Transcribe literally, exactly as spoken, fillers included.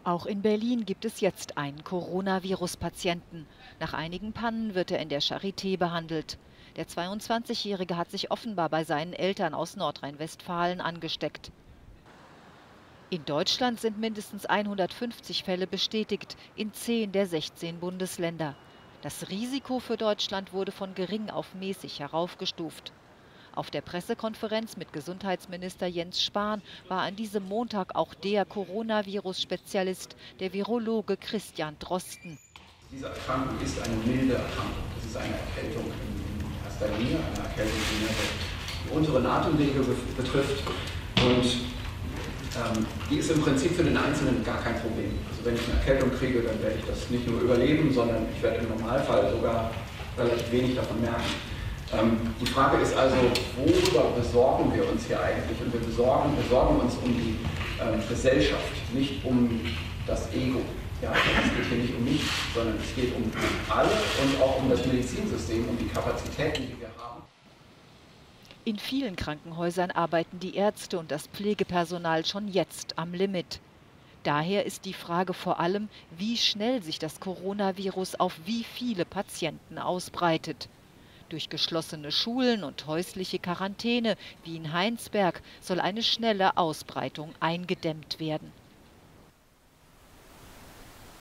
Auch in Berlin gibt es jetzt einen Coronavirus-Patienten. Nach einigen Pannen wird er in der Charité behandelt. Der zweiundzwanzigjährige hat sich offenbar bei seinen Eltern aus Nordrhein-Westfalen angesteckt. In Deutschland sind mindestens hundertfünfzig Fälle bestätigt, in zehn der sechzehn Bundesländer. Das Risiko für Deutschland wurde von gering auf mäßig heraufgestuft. Auf der Pressekonferenz mit Gesundheitsminister Jens Spahn war an diesem Montag auch der Coronavirus-Spezialist, der Virologe Christian Drosten. Diese Erkrankung ist eine milde Erkrankung. Das ist eine Erkältung in erster Linie, eine Erkältung, die mehr die unteren Atemwege betrifft. Und ähm, die ist im Prinzip für den Einzelnen gar kein Problem. Also wenn ich eine Erkältung kriege, dann werde ich das nicht nur überleben, sondern ich werde im Normalfall sogar relativ wenig davon merken. Ähm, die Frage ist also, worüber besorgen wir uns hier eigentlich? Und wir besorgen, besorgen uns um die ähm, Gesellschaft, nicht um das Ego. Ja, es geht hier nicht um mich, sondern es geht um alle und auch um das Medizinsystem, um die Kapazitäten, die wir haben. In vielen Krankenhäusern arbeiten die Ärzte und das Pflegepersonal schon jetzt am Limit. Daher ist die Frage vor allem, wie schnell sich das Coronavirus auf wie viele Patienten ausbreitet. Durch geschlossene Schulen und häusliche Quarantäne, wie in Heinsberg, soll eine schnelle Ausbreitung eingedämmt werden.